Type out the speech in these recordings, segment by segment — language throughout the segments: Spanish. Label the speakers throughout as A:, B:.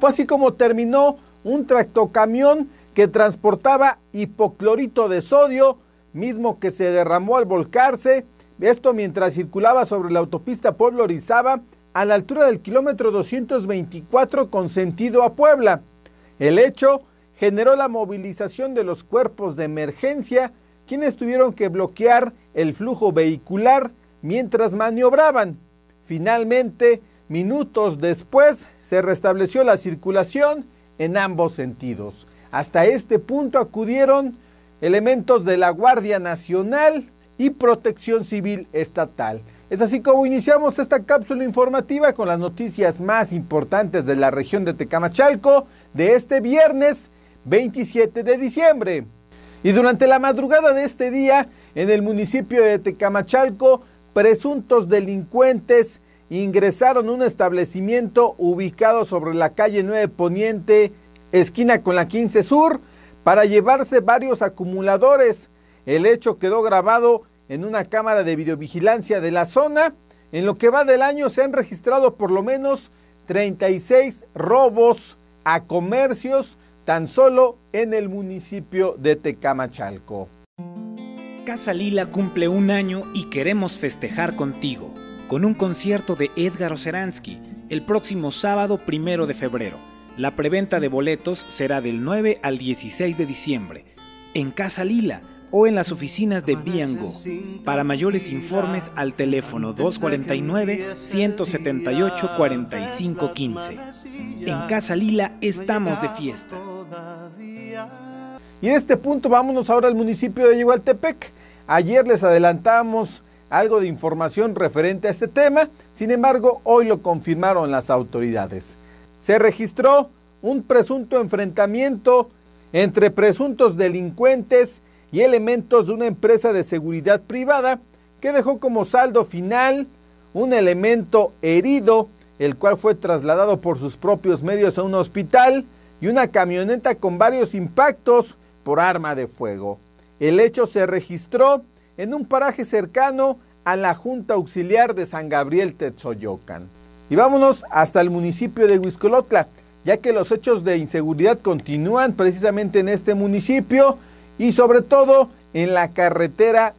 A: Fue así como terminó un tractocamión que transportaba hipoclorito de sodio, mismo que se derramó al volcarse, esto mientras circulaba sobre la autopista Puebla-Orizaba a la altura del kilómetro 224 con sentido a Puebla. El hecho generó la movilización de los cuerpos de emergencia, quienes tuvieron que bloquear el flujo vehicular mientras maniobraban. Finalmente, minutos después, se restableció la circulación en ambos sentidos. Hasta este punto acudieron elementos de la Guardia Nacional y Protección Civil Estatal. Es así como iniciamos esta cápsula informativa con las noticias más importantes de la región de Tecamachalco de este viernes 27 de diciembre. Y durante la madrugada de este día, en el municipio de Tecamachalco, presuntos delincuentes ingresaron a un establecimiento ubicado sobre la calle 9 Poniente, esquina con la 15 Sur, para llevarse varios acumuladores. El hecho quedó grabado en una cámara de videovigilancia de la zona. En lo que va del año se han registrado por lo menos 36 robos a comercios tan solo en el municipio de Tecamachalco.
B: Casa Lila cumple un año y queremos festejar contigo con un concierto de Edgar Oceransky el próximo sábado 1 de febrero. La preventa de boletos será del 9 al 16 de diciembre en Casa Lila o en las oficinas de Biango. Para mayores informes al teléfono 249-178-4515. En Casa Lila estamos de fiesta.
A: Y en este punto vámonos ahora al municipio de Yehualtepec. Ayer les adelantamos algo de información referente a este tema, sin embargo hoy lo confirmaron las autoridades. Se registró un presunto enfrentamiento entre presuntos delincuentes y elementos de una empresa de seguridad privada que dejó como saldo final un elemento herido, el cual fue trasladado por sus propios medios a un hospital, y una camioneta con varios impactos por arma de fuego. El hecho se registró en un paraje cercano a la Junta Auxiliar de San Gabriel Tetzoyocan. Y vámonos hasta el municipio de Huixcolotla, ya que los hechos de inseguridad continúan precisamente en este municipio y sobre todo en la carretera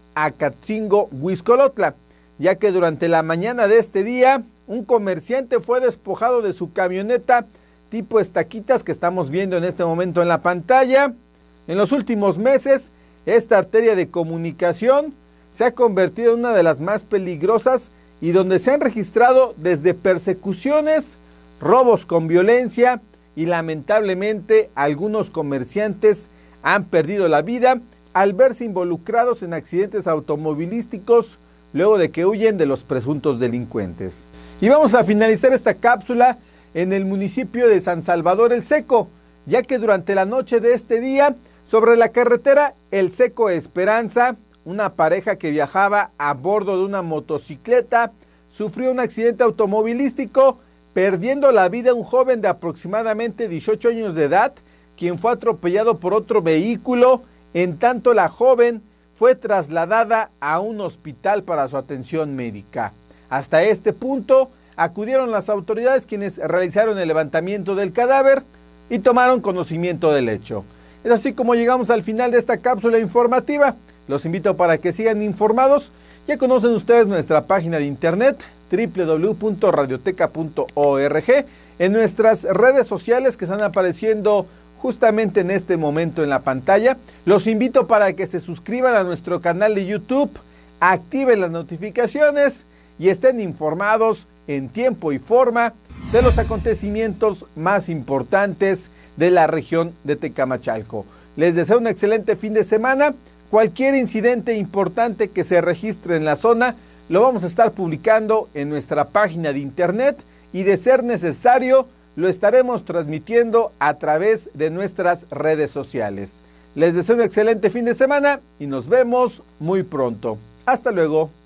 A: Acatzingo-Huixcolotla, ya que durante la mañana de este día un comerciante fue despojado de su camioneta tipo estaquitas que estamos viendo en este momento en la pantalla. En los últimos meses, esta arteria de comunicación se ha convertido en una de las más peligrosas y donde se han registrado desde persecuciones, robos con violencia y lamentablemente algunos comerciantes han perdido la vida al verse involucrados en accidentes automovilísticos luego de que huyen de los presuntos delincuentes. Y vamos a finalizar esta cápsula en el municipio de San Salvador El Seco, ya que durante la noche de este día, sobre la carretera El Seco Esperanza, una pareja que viajaba a bordo de una motocicleta sufrió un accidente automovilístico, perdiendo la vida un joven de aproximadamente 18 años de edad, quien fue atropellado por otro vehículo, en tanto la joven fue trasladada a un hospital para su atención médica. Hasta este punto acudieron las autoridades, quienes realizaron el levantamiento del cadáver y tomaron conocimiento del hecho. Es así como llegamos al final de esta cápsula informativa. Los invito para que sigan informados. Ya conocen ustedes nuestra página de internet www.radioteca.org, en nuestras redes sociales que están apareciendo justamente en este momento en la pantalla. Los invito para que se suscriban a nuestro canal de YouTube, activen las notificaciones y estén informados en tiempo y forma de los acontecimientos más importantes de la región de Tecamachalco. Les deseo un excelente fin de semana. Cualquier incidente importante que se registre en la zona lo vamos a estar publicando en nuestra página de internet y, de ser necesario, lo estaremos transmitiendo a través de nuestras redes sociales. Les deseo un excelente fin de semana y nos vemos muy pronto. Hasta luego.